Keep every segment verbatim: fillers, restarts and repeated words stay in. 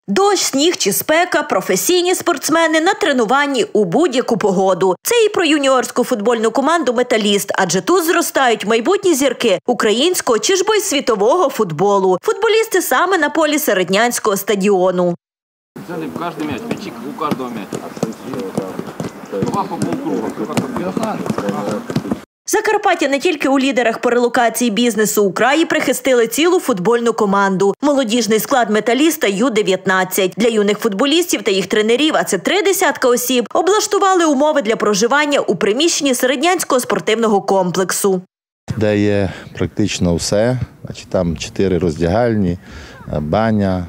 Дощ, сніг чи спека – професійні спортсмени на тренуванні у будь-яку погоду. Це і про юніорську футбольну команду «Металіст», адже тут зростають майбутні зірки українського чи ж бо й світового футболу. Футболісти саме на полі Середнянського стадіону. Взяли каждый мяч, мячик у каждого мяча. Два по полкруга. Закарпаття не тільки у лідерах по релокації бізнесу у краї прихистили цілу футбольну команду. Молодіжний склад «Металіста» Ю дев'ятнадцять. Для юних футболістів та їх тренерів, а це три десятка осіб, облаштували умови для проживання у приміщенні Середнянського спортивного комплексу. Де є практично все, значить, там чотири роздягальні, баня,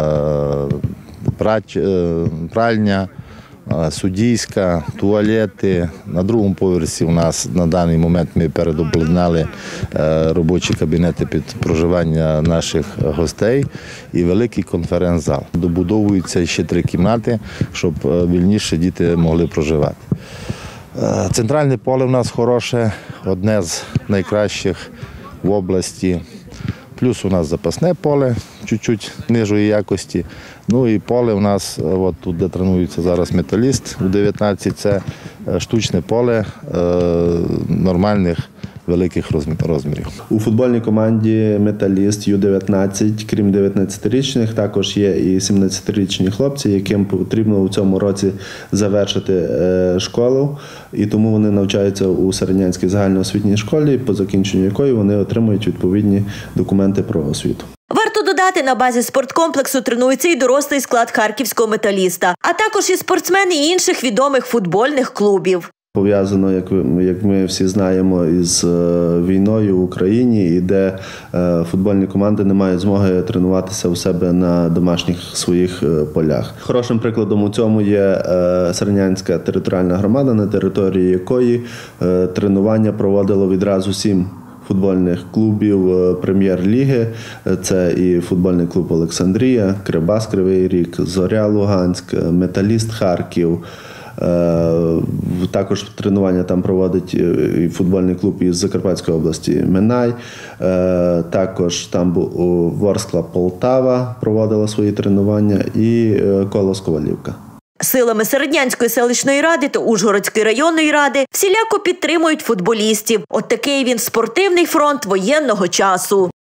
пральня, суддійська, туалети. На другому поверсі у нас на даний момент ми передобладнали робочі кабінети під проживання наших гостей і великий конференц-зал. Добудовуються ще три кімнати, щоб вільніше діти могли проживати. Центральне поле у нас хороше, одне з найкращих в області. Плюс у нас запасне поле, чуть-чуть нижої якості. Ну і поле у нас, от тут, де тренується зараз «Металіст» у дев'ятнадцять, це штучне поле е, нормальних великих розмірів. У футбольній команді «Металіст» Ю дев'ятнадцять, крім дев'ятнадцятирічних, також є і сімнадцятирічні хлопці, яким потрібно у цьому році завершити школу. І тому вони навчаються у Середнянській загальноосвітній школі, по закінченню якої вони отримують відповідні документи про освіту. Варто додати, на базі спорткомплексу тренується і дорослий склад харківського «Металіста», а також і спортсмени інших відомих футбольних клубів. Пов'язано, як, як ми всі знаємо, із війною в Україні, і де футбольні команди не мають змоги тренуватися у себе на домашніх своїх полях. Хорошим прикладом у цьому є Середнянська територіальна громада, на території якої тренування проводило відразу сім футбольних клубів прем'єр-ліги. Це і футбольний клуб «Олександрія», «Кривбас» Кривий Ріг, «Зоря» Луганськ, «Металіст» Харків. Також тренування там проводить і футбольний клуб із Закарпатської області «Минай». Також там «Ворскла» Полтава проводила свої тренування і «Колос» Ковалівка. Силами Середнянської селищної ради та Ужгородської районної ради всіляко підтримують футболістів. От такий він спортивний фронт воєнного часу.